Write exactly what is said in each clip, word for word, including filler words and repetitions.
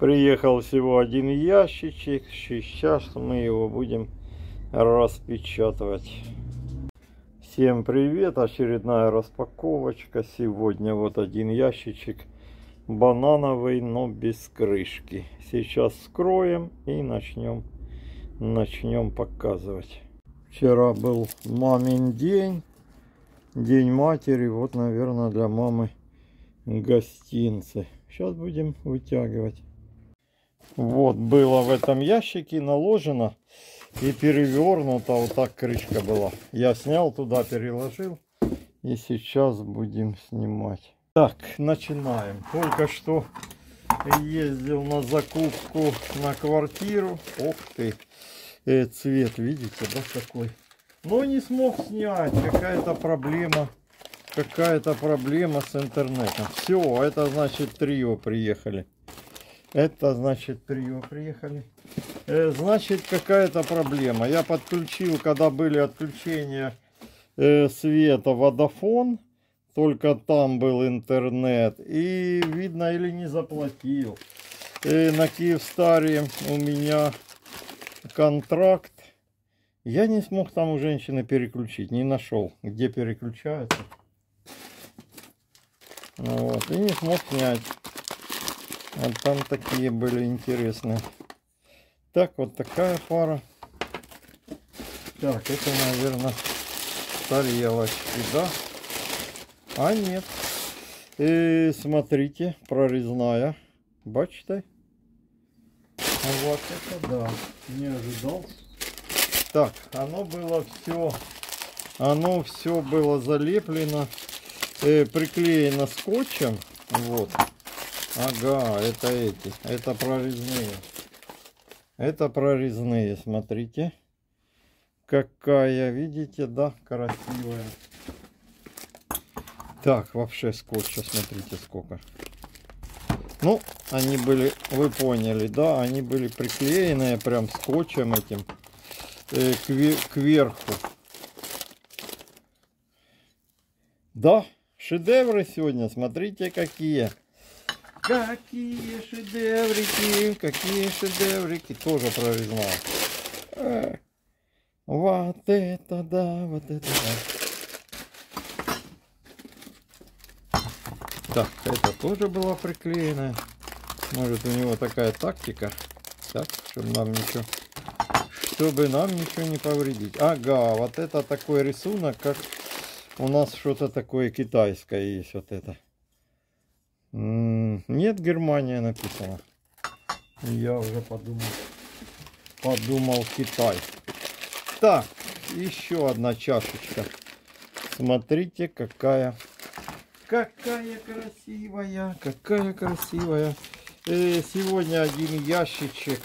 Приехал всего один ящичек. Сейчас мы его будем распечатывать. Всем привет! Очередная распаковочка. Сегодня вот один ящичек банановый, но без крышки. Сейчас вскроем и начнем, начнем показывать. Вчера был мамин день. День матери. Вот, наверное, для мамы гостинцы. Сейчас будем вытягивать. Вот было в этом ящике наложено и перевернута. Вот так крышка была. Я снял туда, переложил. И сейчас будем снимать. Так, начинаем. Только что ездил на закупку на квартиру. Ох ты. Э, цвет, видите, да, какой? Но не смог снять. Какая-то проблема. Какая-то проблема с интернетом. Все, это значит трио приехали. Это значит трио приехали. Э, значит какая-то проблема. Я подключил, когда были отключения э, света, Водафон. Только там был интернет. И видно, или не заплатил. Э, на Киевстаре у меня контракт. Я не смог там у женщины переключить. Не нашел, где переключается. Вот, и не смог снять. А там такие были интересные. Так, вот такая фара. Так, это, наверное, тарелочки, да? А нет. И смотрите, прорезная. Бачите? Вот это да. Не ожидал. Так, оно было все. Оно все было залеплено. Э, приклеено скотчем. Вот. Ага, это эти. Это прорезные. Это прорезные, смотрите. Какая, видите, да, красивая. Так, вообще скотча, смотрите, сколько. Ну, они были, вы поняли, да, они были приклеены прям скотчем этим э, кверху. Да, шедевры сегодня, смотрите, какие. Какие шедеврики, какие шедеврики. Тоже прорезная. Э, вот это да, вот это да. Так, это тоже была приклеенная. Может, у него такая тактика. Так, чтобы нам ничего, чтобы нам ничего не повредить. Ага, вот это такой рисунок, как у нас что-то такое китайское есть. Вот это. Нет, Германия написано. Я уже подумал. Подумал Китай. Так, еще одна чашечка. Смотрите, какая. Какая красивая. Какая красивая. И сегодня один ящичек.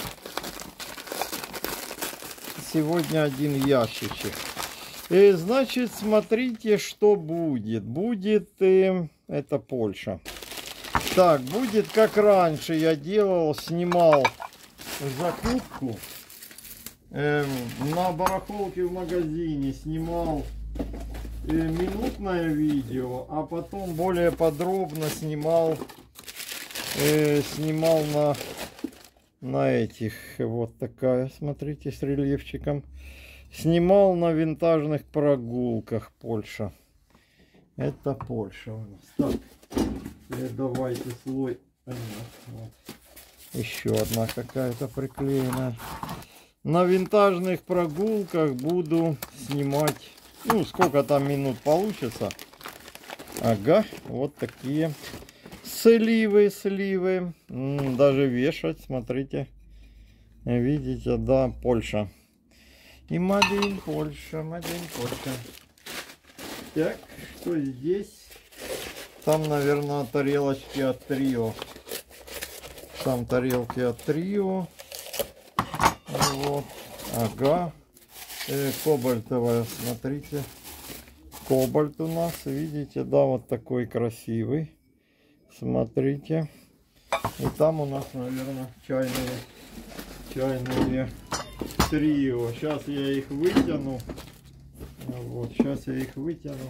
Сегодня один ящичек. И значит, смотрите, что будет. Будет э, это Польша. Так, будет как раньше я делал, снимал закупку э, на барахолке в магазине, снимал э, минутное видео, а потом более подробно снимал, э, снимал на, на этих, вот такая, смотрите, с рельефчиком, снимал на винтажных прогулках Польша. Это Польша у нас. Так. Давайте слой. Вот. Еще одна какая-то приклеенная. На винтажных прогулках буду снимать. Ну, сколько там минут получится. Ага, вот такие сливы, сливы. М-м, даже вешать, смотрите. Видите, да, Польша. И Мадин Польша, Мадин Польша. Так, что здесь? Там, наверное, тарелочки от трио. Там тарелки от трио. Вот. Ага. Э, кобальтовая, смотрите. Кобальт у нас, видите, да, вот такой красивый. Смотрите. И там у нас, наверное, чайные, чайные трио. Сейчас я их вытяну. Вот, сейчас я их вытяну.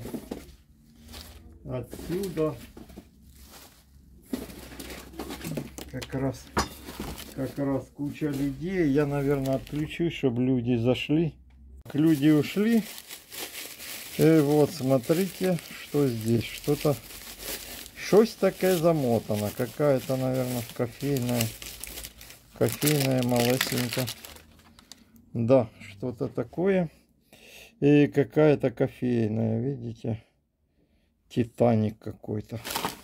Отсюда как раз как раз куча людей. Я, наверное, отключусь, чтобы люди зашли. Люди ушли. И вот, смотрите, что здесь. Что-то... Щось таке замотано. Какая-то, наверное, кофейная. Кофейная малесенька. Да, что-то такое. И какая-то кофейная, видите? Титаник какой-то.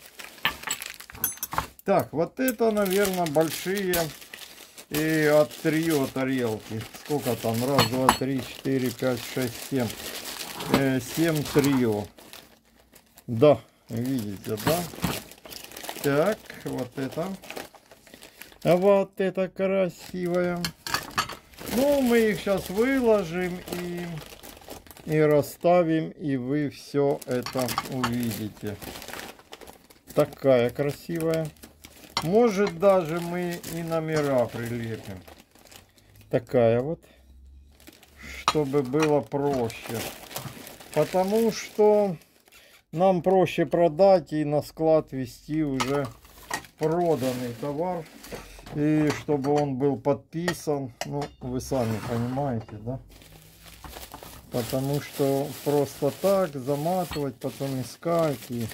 Так, вот это, наверное, большие и от трио тарелки. Сколько там? Раз, два, три, четыре, пять, шесть, семь. Э, семь трио. Да, видите, да? Так, вот это. А вот это красивая. Ну, мы их сейчас выложим и, и расставим, и вы все это увидите. Такая красивая. Может, даже мы и номера прилепим. Такая вот. Чтобы было проще. Потому что нам проще продать и на склад везти уже проданный товар. И чтобы он был подписан. Ну, вы сами понимаете, да? Потому что просто так заматывать, потом искать и...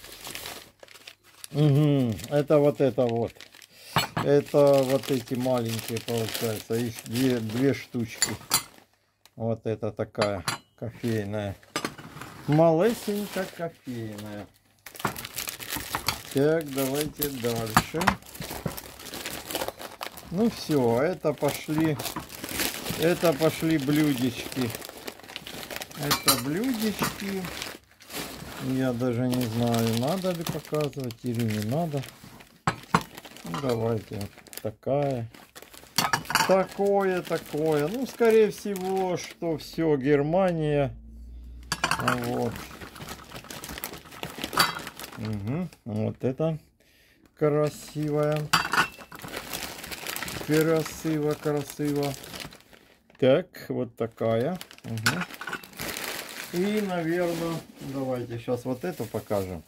Угу, это вот это вот. Это вот эти маленькие, получается. Их две, две штучки. Вот это такая кофейная. Малесенько кофейная. Так, давайте дальше. Ну все, это пошли. Это пошли блюдечки. Это блюдечки. Я даже не знаю, надо ли показывать или не надо. Ну, давайте. Такая. Такое, такое. Ну, скорее всего, что все Германия. Вот. Угу. Вот это красивая. Красиво, красиво. Так, вот такая. Угу. И, наверное, давайте сейчас вот эту покажем.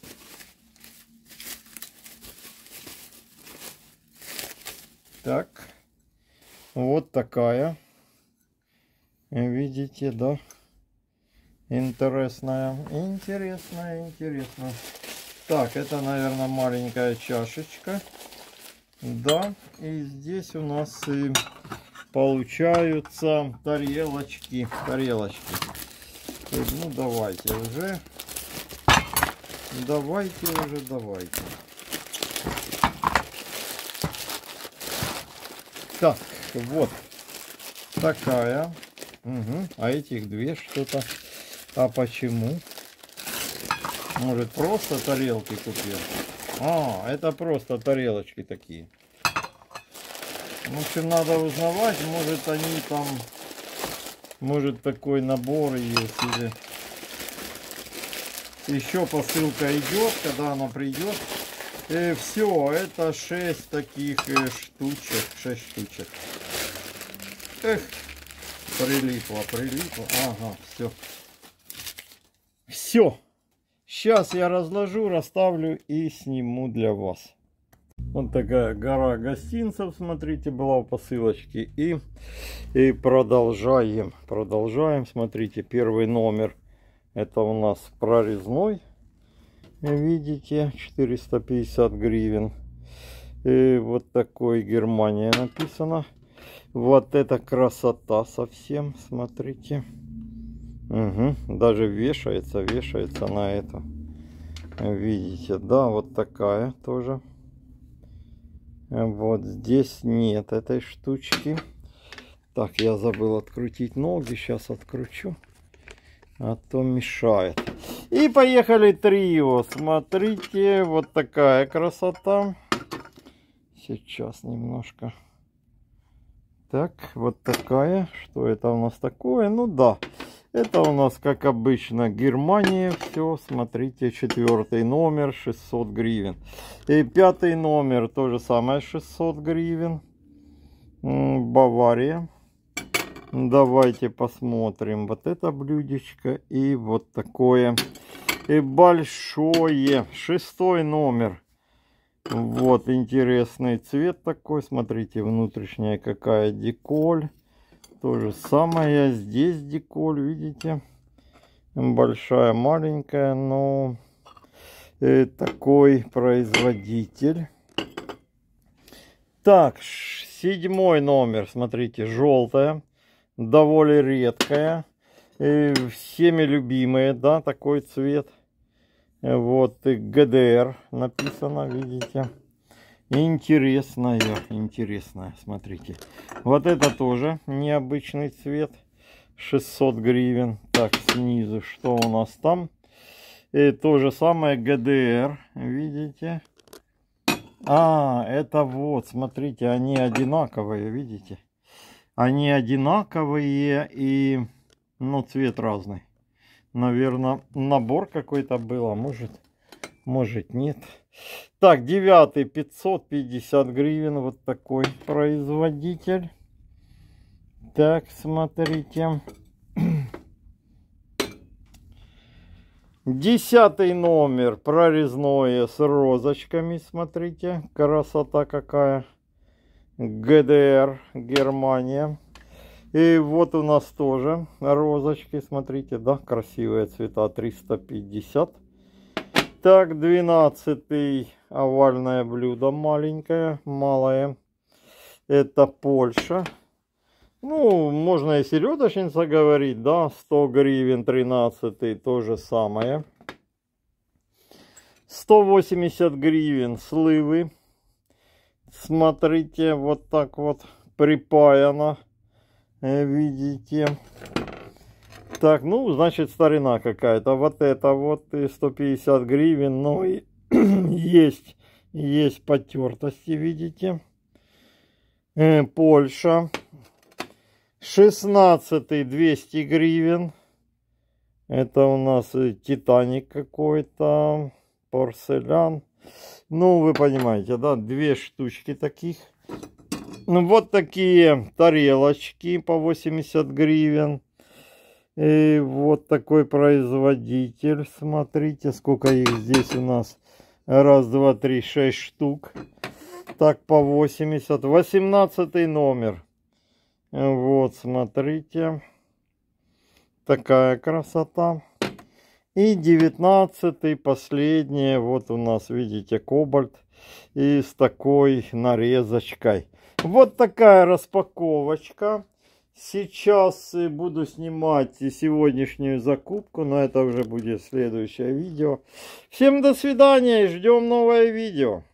Так, вот такая. Видите, да? Интересная, интересная, интересная. Так, это, наверное, маленькая чашечка. Да, и здесь у нас и получаются тарелочки. Тарелочки. Ну, давайте уже. Давайте уже, давайте. Так, вот такая. Угу. А этих две что-то. А почему? Может, просто тарелки купил? А, это просто тарелочки такие. В общем, надо узнавать. Может, они там... Может, такой набор есть. Или... Еще посылка идет, когда она придет. И все, это шесть таких штучек. шесть штучек. Эх, прилипло, прилипло. Ага, все. Все. Сейчас я разложу, расставлю и сниму для вас. Вот такая гора гостинцев, смотрите, была в посылочке. И, и продолжаем. Продолжаем. Смотрите, первый номер. Это у нас прорезной. Видите, четыреста пятьдесят гривен. И вот такой Германия написано. Вот это красота совсем. Смотрите. Угу. Даже вешается, вешается на это. Видите, да, вот такая тоже. Вот здесь нет этой штучки. Так, я забыл открутить ноги. Сейчас откручу. А то мешает. И поехали трио. Смотрите, вот такая красота. Сейчас немножко. Так, вот такая. Что это у нас такое? Ну да. Это у нас, как обычно, Германия. Все, смотрите, четвертый номер, шестьсот гривен. И пятый номер, то же самое, шестьсот гривен. Бавария. Давайте посмотрим. Вот это блюдечко и вот такое. И большое. Шестой номер. Вот интересный цвет такой. Смотрите, внутренняя какая деколь. То же самое здесь деколь, видите? Большая, маленькая, но э, такой производитель. Так, седьмой номер, смотрите, желтая, довольно редкая, э, всеми любимая, да, такой цвет. Вот гэ дэ эр написано, видите. Интересная, интересная, смотрите. Вот это тоже необычный цвет. шестьсот гривен. Так, снизу, что у нас там? И то же самое гэ дэ эр, видите. А, это вот, смотрите, они одинаковые, видите. Они одинаковые и, ну, цвет разный. Наверное, набор какой-то был, а может, может нет. Так, девятый, пятьсот пятьдесят гривен, вот такой производитель. Так, смотрите. Десятый номер, прорезное с розочками, смотрите, красота какая. гэ дэ эр, Германия. И вот у нас тоже розочки, смотрите, да, красивые цвета, триста пятьдесят. Так, двенадцатый, овальное блюдо, маленькое, малое. Это Польша. Ну, можно и селедочница говорить, да, сто гривен, тринадцатый, то же самое. сто восемьдесят гривен сливы. Смотрите, вот так вот припаяно, видите. Так, ну, значит, старина какая-то. Вот это вот сто пятьдесят гривен, но и есть, есть потертости, видите. Польша. шестнадцатый, двести гривен. Это у нас Титаник какой-то, порцелян. Ну, вы понимаете, да, две штучки таких. Ну, вот такие тарелочки по восемьдесят гривен. И вот такой производитель. Смотрите, сколько их здесь у нас. Раз, два, три, шесть штук. Так, по восемьдесят. восемнадцатый номер. Вот, смотрите. Такая красота. И девятнадцатый, последний. Вот у нас, видите, кобальт. И с такой нарезочкой. Вот такая распаковочка. Сейчас буду снимать сегодняшнюю закупку. Но это уже будет следующее видео. Всем до свидания и ждем новое видео.